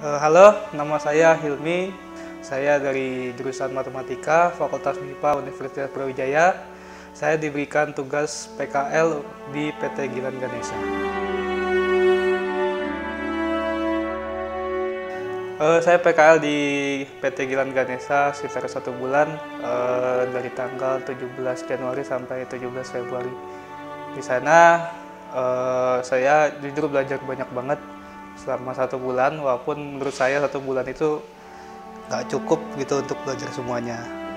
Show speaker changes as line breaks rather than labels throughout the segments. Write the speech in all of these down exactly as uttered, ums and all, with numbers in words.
Eh, halo, nama saya Hilmi. Saya dari jurusan Matematika, Fakultas MIPA Universitas Brawijaya. Saya diberikan tugas P K L di P T Gilan Ganesha. Eh, saya P K L di P T Gilan Ganesha sekitar satu bulan, eh, dari tanggal tujuh belas Januari sampai tujuh belas Februari. Di sana eh, saya jujur belajar banyak banget selama satu bulan, walaupun menurut saya satu bulan itu nggak cukup gitu untuk belajar semuanya.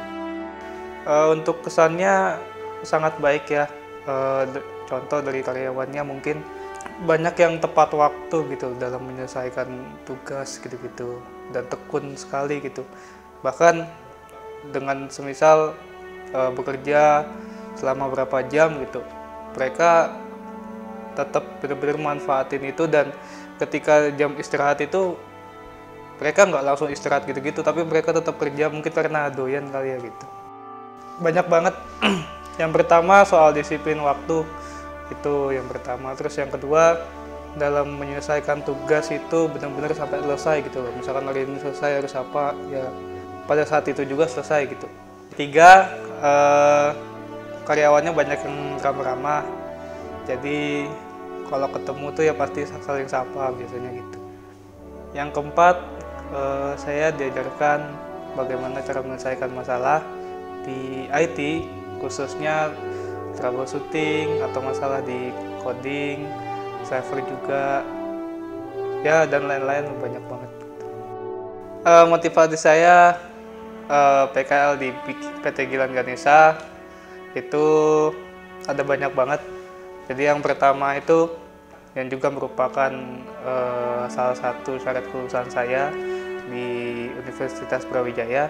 Uh, untuk kesannya sangat baik ya. Uh, contoh dari karyawannya mungkin banyak yang tepat waktu gitu dalam menyelesaikan tugas gitu-gitu dan tekun sekali gitu. Bahkan dengan semisal uh, bekerja selama berapa jam gitu, mereka tetap benar-benar manfaatin itu, dan ketika jam istirahat itu mereka nggak langsung istirahat gitu-gitu, tapi mereka tetap kerja, mungkin karena doyan kali ya gitu. Banyak banget. Yang pertama soal disiplin waktu, itu yang pertama. Terus yang kedua, dalam menyelesaikan tugas itu benar-benar sampai selesai gitu loh. Misalkan hari ini selesai harus apa, ya pada saat itu juga selesai gitu. Tiga, eh, karyawannya banyak yang ramah-ramah. Jadi kalau ketemu tuh ya pasti saling sapa biasanya gitu. Yang keempat, eh, saya diajarkan bagaimana cara menyelesaikan masalah di I T, khususnya troubleshooting atau masalah di coding, server juga, ya dan lain-lain, banyak banget. Eh, motivasi saya eh, P K L di P T Gilan Ganesha itu ada banyak banget. Jadi yang pertama itu, yang juga merupakan uh, salah satu syarat kelulusan saya di Universitas Brawijaya.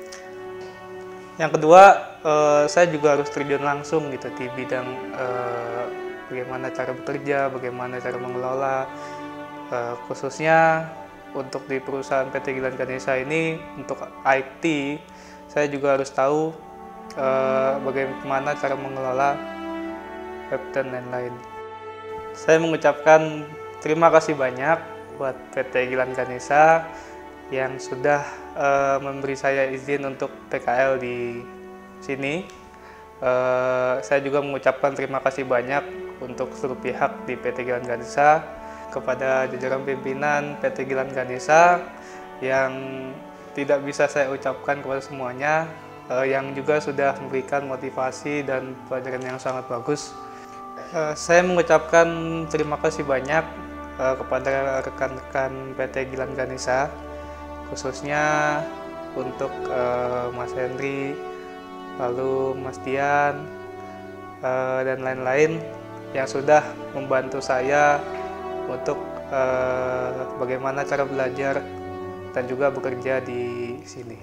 Yang kedua, uh, saya juga harus terjun langsung gitu di bidang uh, bagaimana cara bekerja, bagaimana cara mengelola, uh, khususnya untuk di perusahaan P T Gilan Ganesha ini, untuk I T, saya juga harus tahu uh, bagaimana cara mengelola web dan lain-lain. Saya mengucapkan terima kasih banyak buat P T Gilan Ganesha yang sudah uh, memberi saya izin untuk P K L di sini. Uh, saya juga mengucapkan terima kasih banyak untuk seluruh pihak di P T Gilan Ganesha, kepada jajaran pimpinan P T Gilan Ganesha yang tidak bisa saya ucapkan kepada semuanya, uh, yang juga sudah memberikan motivasi dan pelajaran yang sangat bagus. Uh, saya mengucapkan terima kasih banyak uh, kepada rekan-rekan P T Gilan Ganesha, khususnya untuk uh, Mas Henry, lalu Mas Dian, uh, dan lain-lain yang sudah membantu saya untuk uh, bagaimana cara belajar dan juga bekerja di sini.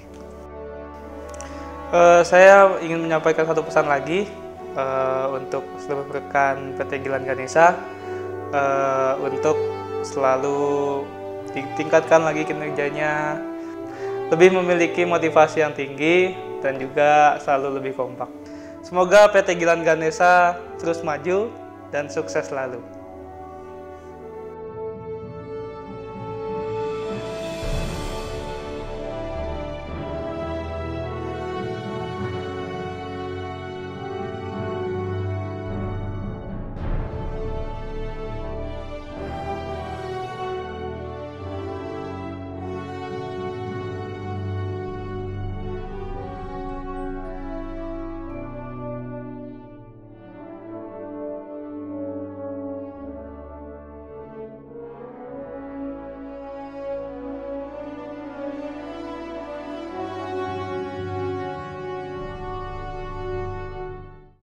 Uh, saya ingin menyampaikan satu pesan lagi. Uh, untuk seluruh rekan P T Gilan Ganesha, uh, untuk selalu ditingkatkan lagi kinerjanya, lebih memiliki motivasi yang tinggi, dan juga selalu lebih kompak. Semoga P T Gilan Ganesha terus maju dan sukses selalu.